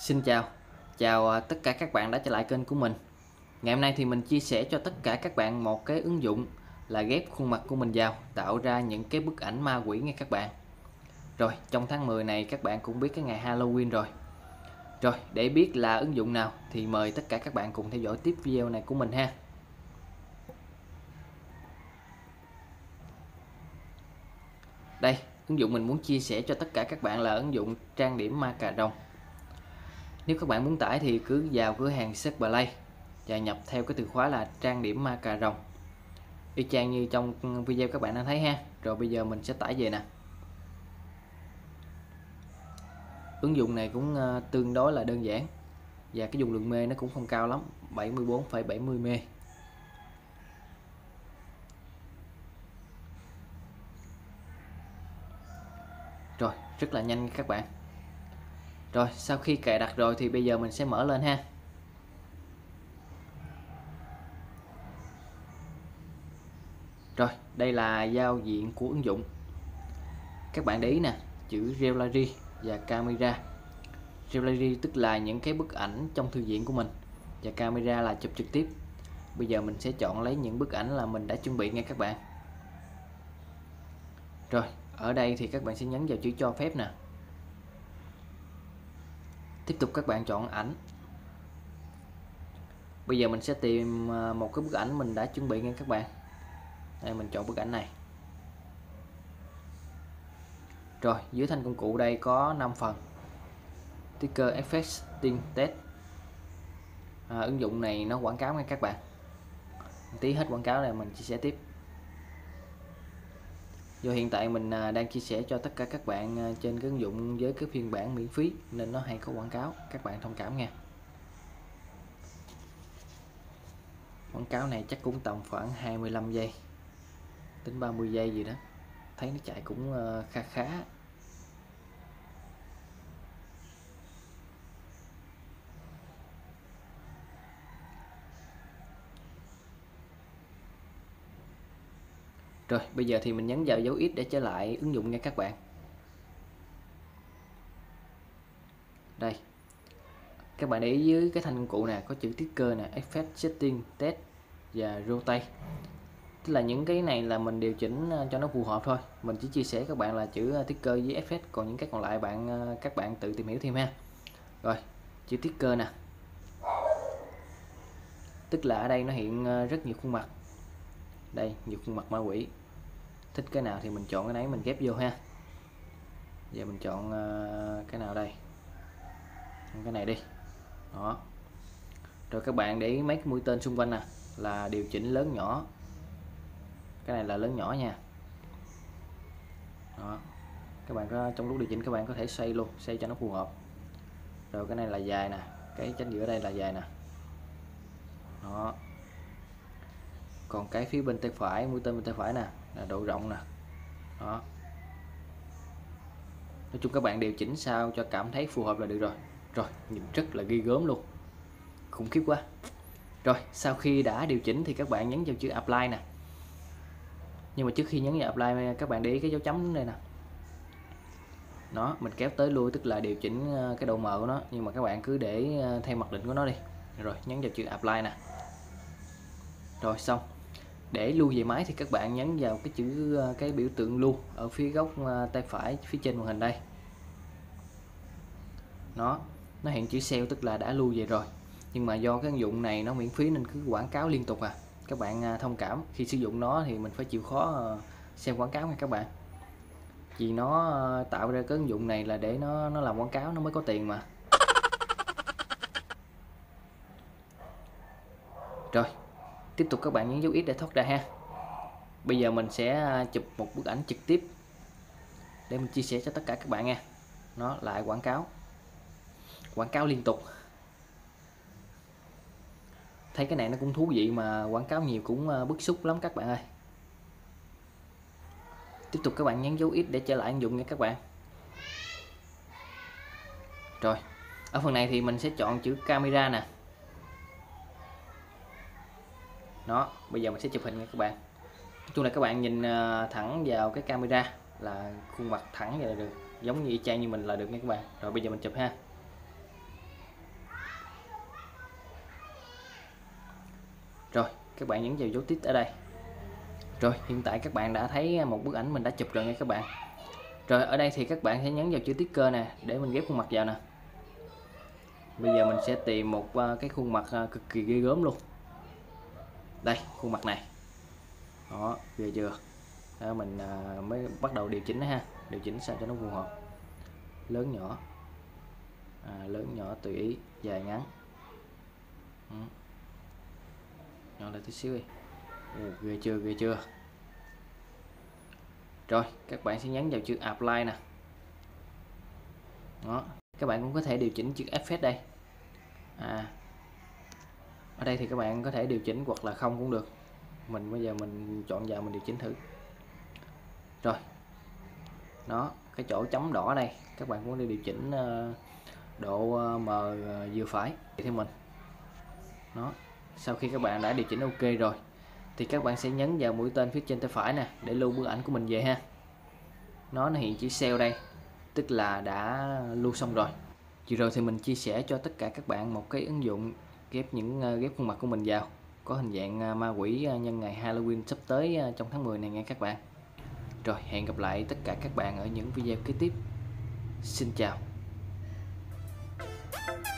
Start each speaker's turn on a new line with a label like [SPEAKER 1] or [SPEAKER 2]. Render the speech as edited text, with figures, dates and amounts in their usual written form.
[SPEAKER 1] Xin chào, chào tất cả các bạn đã trở lại kênh của mình. Ngày hôm nay thì mình chia sẻ cho tất cả các bạn một cái ứng dụng là ghép khuôn mặt của mình vào, tạo ra những cái bức ảnh ma quỷ nha các bạn. Rồi, trong tháng 10 này các bạn cũng biết cái ngày Halloween rồi. Rồi, để biết là ứng dụng nào thì mời tất cả các bạn cùng theo dõi tiếp video này của mình ha. Đây, ứng dụng mình muốn chia sẻ cho tất cả các bạn là ứng dụng trang điểm ma cà rồng. Nếu các bạn muốn tải thì cứ vào cửa hàng Search Play và nhập theo cái từ khóa là trang điểm ma cà rồng, y chang như trong video các bạn đang thấy ha. Rồi bây giờ mình sẽ tải về nè. Ứng dụng này cũng tương đối là đơn giản và cái dung lượng mê nó cũng không cao lắm, 74,70 mê. Rồi, rất là nhanh các bạn. Rồi, sau khi cài đặt rồi thì bây giờ mình sẽ mở lên ha. Rồi, đây là giao diện của ứng dụng. Các bạn để ý nè, chữ Gallery và Camera. Gallery tức là những cái bức ảnh trong thư viện của mình, và Camera là chụp trực tiếp. Bây giờ mình sẽ chọn lấy những bức ảnh là mình đã chuẩn bị nha các bạn. Rồi, ở đây thì các bạn sẽ nhấn vào chữ cho phép nè. Tiếp tục các bạn chọn ảnh. Bây giờ mình sẽ tìm một cái bức ảnh mình đã chuẩn bị nha các bạn. Đây, mình chọn bức ảnh này. Rồi, dưới thanh công cụ đây có 5 phần. Sticker, Effects, Tint, Test. Ứng dụng này nó quảng cáo nha các bạn. Tí hết quảng cáo này mình chia sẻ tiếp. Do hiện tại mình đang chia sẻ cho tất cả các bạn trên cái ứng dụng với cái phiên bản miễn phí nên nó hay có quảng cáo, các bạn thông cảm nha. Quảng cáo này chắc cũng tầm khoảng 25 giây đến 30 giây gì đó. Thấy nó chạy cũng khá khá. Rồi, bây giờ thì mình nhấn vào dấu X để trở lại ứng dụng nha các bạn. Đây. Các bạn để ý dưới cái thanh công cụ nè, có chữ sticker nè, Effect, Setting, Test và Rotate. Tức là những cái này là mình điều chỉnh cho nó phù hợp thôi. Mình chỉ chia sẻ các bạn là chữ sticker với Effect, còn những cái còn lại các bạn tự tìm hiểu thêm ha. Rồi, chữ sticker nè. Tức là ở đây nó hiện rất nhiều khuôn mặt. Đây, nhiều khuôn mặt ma quỷ. Thích cái nào thì mình chọn cái nấy mình ghép vô ha. Giờ mình chọn cái nào đây? Cái này đi. Đó. Rồi các bạn để ý mấy cái mũi tên xung quanh nè là điều chỉnh lớn nhỏ. Cái này là lớn nhỏ nha. Đó. Các bạn có trong lúc điều chỉnh các bạn có thể xoay luôn, xoay cho nó phù hợp. Rồi cái này là dài nè, cái chánh giữa đây là dài nè. Đó. Còn cái phía bên tay phải, mũi tên bên tay phải nè là độ rộng nè. Đó. Nói chung các bạn điều chỉnh sao cho cảm thấy phù hợp là được rồi. Rồi, nhìn rất là ghi gớm luôn. Khủng khiếp quá. Rồi, sau khi đã điều chỉnh thì các bạn nhấn vào chữ Apply nè. Nhưng mà trước khi nhấn vào Apply các bạn để ý cái dấu chấm đây nè. Đó, mình kéo tới lui tức là điều chỉnh cái độ mờ của nó, nhưng mà các bạn cứ để theo mặc định của nó đi. Rồi, nhấn vào chữ Apply nè. Rồi xong. Để lưu về máy thì các bạn nhấn vào cái chữ cái biểu tượng lưu ở phía góc tay phải phía trên màn hình đây. Nó hiện chữ sale tức là đã lưu về rồi. Nhưng mà do cái ứng dụng này nó miễn phí nên cứ quảng cáo liên tục à. Các bạn thông cảm, khi sử dụng nó thì mình phải chịu khó xem quảng cáo nha các bạn. Vì nó tạo ra cái ứng dụng này là để nó làm quảng cáo nó mới có tiền mà. Rồi, tiếp tục các bạn nhấn dấu X để thoát ra ha. Bây giờ mình sẽ chụp một bức ảnh trực tiếp để mình chia sẻ cho tất cả các bạn nha. Nó lại quảng cáo liên tục. Thấy cái này nó cũng thú vị mà quảng cáo nhiều cũng bức xúc lắm các bạn ơi. Tiếp tục các bạn nhấn dấu X để trở lại ứng dụng nha các bạn. Rồi, ở phần này thì mình sẽ chọn chữ camera nè. Đó, bây giờ mình sẽ chụp hình nha các bạn. Nói chung là các bạn nhìn thẳng vào cái camera là khuôn mặt thẳng vậy là được, giống như y chang như mình là được nha các bạn. Rồi bây giờ mình chụp ha. Rồi các bạn nhấn vào dấu tích ở đây. Rồi hiện tại các bạn đã thấy một bức ảnh mình đã chụp rồi nha các bạn. Rồi ở đây thì các bạn sẽ nhấn vào chữ sticker nè để mình ghép khuôn mặt vào nè. Bây giờ mình sẽ tìm một cái khuôn mặt cực kỳ ghê gớm luôn. Đây khuôn mặt này. Đó ghê chưa. Đó, mình mới bắt đầu điều chỉnh ha, điều chỉnh sao cho nó phù hợp. Lớn nhỏ, lớn nhỏ tùy ý, dài ngắn. Nhỏ lại tí xíu đi. Ghê chưa, ghê chưa. Rồi các bạn sẽ nhấn vào chữ apply nè. Đó, các bạn cũng có thể điều chỉnh chữ effect đây. Ở đây thì các bạn có thể điều chỉnh hoặc là không cũng được. Mình bây giờ mình chọn vào mình điều chỉnh thử. Rồi đó, cái chỗ chấm đỏ đây các bạn cũng đi điều chỉnh độ mờ vừa phải theo mình. Đó, sau khi các bạn đã điều chỉnh ok rồi thì các bạn sẽ nhấn vào mũi tên phía trên tay phải nè để lưu bức ảnh của mình về ha. Nó hiện chữ save đây, tức là đã lưu xong rồi. Vừa rồi thì mình chia sẻ cho tất cả các bạn một cái ứng dụng ghép khuôn mặt của mình vào, có hình dạng ma quỷ nhân ngày Halloween sắp tới trong tháng 10 này nha các bạn. Rồi hẹn gặp lại tất cả các bạn ở những video kế tiếp. Xin chào.